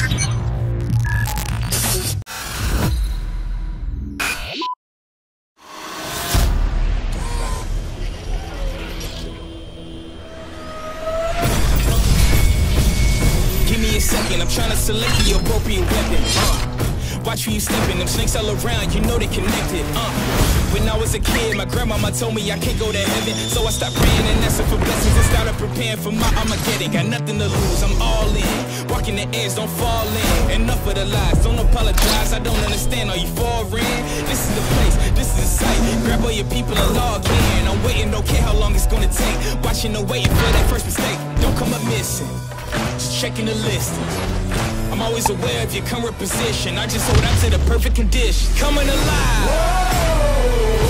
Give me a second, I'm trying to select the appropriate weapon. Watch where you stepping, them snakes all around, you know they connected. When I was a kid, my grandmama told me I can't go to heaven, so I stopped praying and asking for blessings and started preparing for my Armageddon. Got nothing to lose, I'm all in. Walking the edge, don't fall in. Enough of the lies, don't apologize, I don't understand, are you foreign? This is the place, this is the site. Grab all your people and log in. I'm waiting, don't care how long it's gonna take. Watching and waiting for that first mistake. Don't come up missing, just checking the list. I'm always aware of your current position. I just hold out to the perfect condition. Coming alive. Whoa.